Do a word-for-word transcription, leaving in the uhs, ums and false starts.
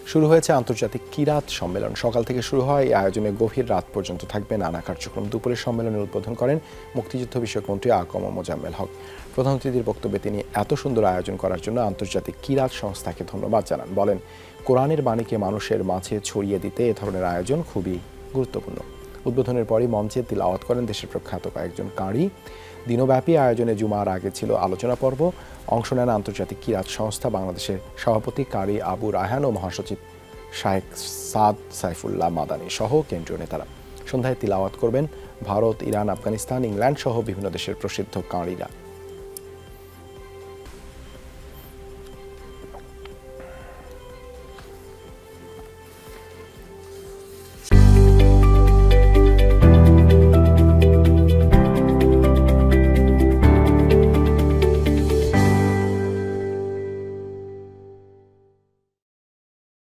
শুরু হয়েছে আন্তর্জাতিক কিরাত সম্মেলন। সকাল থেকে শুরু হয় এই আয়োজনে গভীর রাত পর্যন্ত থাকবে নানা কার্যক্রম। দুপুরে সম্মেলনের উদ্বোধন করেন মুক্তিযুদ্ধ বিষয়ক মন্ত্রী আকম মোজাম্মেল হক। প্রধান অতিথির বক্তব্যে তিনি এত সুন্দর আয়োজন করার জন্য আন্তর্জাতিক কিরাত সংস্থাকে ধন্যবাদ জানান। বলেন, কোরআনের বাণীকে মানুষের মাঝে ছড়িয়ে দিতে এ ধরনের আয়োজন খুবই গুরুত্বপূর্ণ। উদ্বোধনের পরই মঞ্চে তিলাওয়াত করেন দেশের প্রখ্যাত কয়েকজন কারি। দিনব্যাপী আয়োজনে জুমার আগে ছিল আলোচনা পর্ব। অংশ নেন আন্তর্জাতিক কিরাত সংস্থা বাংলাদেশের সভাপতি কারি আবু রায়হান ও মহাসচিব শাহেখ সাদ সাইফুল্লাহ মাদানী সহ কেন্দ্রীয় নেতারা। সন্ধ্যায় তিলাওয়াত করবেন ভারত, ইরান, আফগানিস্তান, ইংল্যান্ড সহ বিভিন্ন দেশের প্রসিদ্ধ কারিরা।